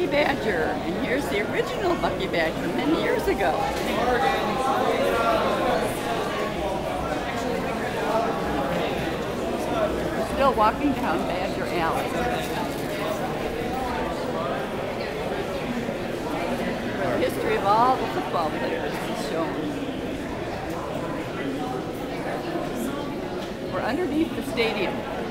Bucky Badger, and here's the original Bucky Badger many years ago. We're still walking down Badger Alley. The history of all the football players is shown. We're underneath the stadium.